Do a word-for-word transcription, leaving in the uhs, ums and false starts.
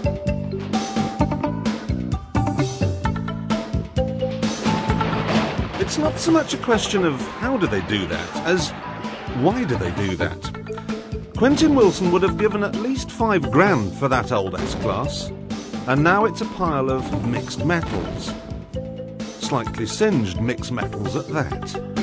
It's not so much a question of how do they do that, as why do they do that? Quentin Wilson would have given at least five grand for that old S-Class, and now it's a pile of mixed metals. Slightly singed mixed metals at that.